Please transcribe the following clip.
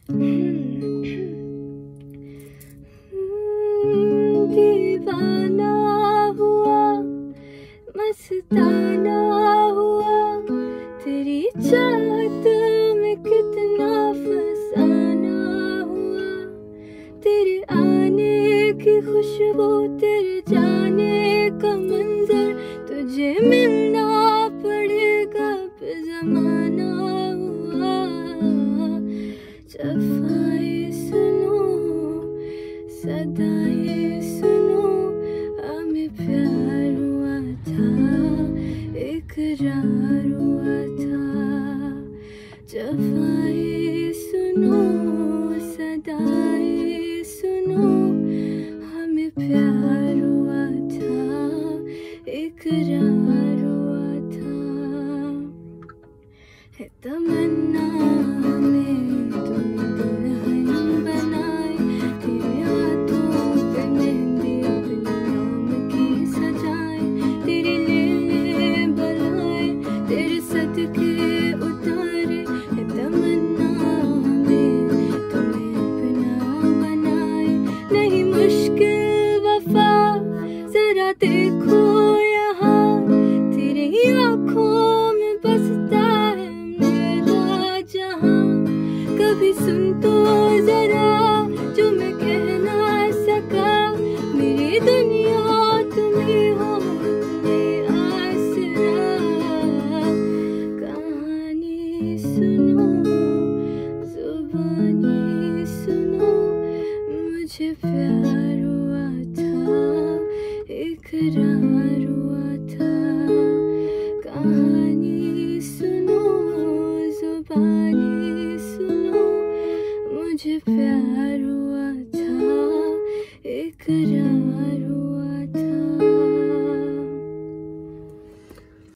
दीवाना हुआ, मस्ताना हुआ, तेरी चाहत में कितना फसाना हुआ। तेरे आने की खुशबू, तेरे जाने का मंजर, तुझे मिलना पड़ेगा अब ज़माना हुआ। जफ़ाए सुनो, सदाए सुनो, हमें प्यार हुआ था, इकरार हुआ था। जफ़ाए सुनो, सदाए सुनो, हमें प्यार हुआ था, इकरार हुआ था। है तमन्ना हमें तुम्हें दुल्हन बनाए, तेरे हाथों पे मेहंदी अपने नाम की सजाए, तेरे लिए बुलाए, तेरे सदके उतारे। है तमन्ना हमें तुम्हें अपना बनाए, नहीं मुश्किल वफा, जरा देखो यहाँ, तेरे आँखों में बसता है मेरा जहाँ। कभी सुन तो जरा जो मैं कह ना सका, मेरी दुनिया तुम ही हो, तुम्हें आसरा। कहानी सुनो, जुबानी सुनो, मुझे प्यार हुआ था, इकरार हुआ था। कहानी सुनो, जुबानी सुनो, मुझे प्यार हुआ था, इकरार हुआ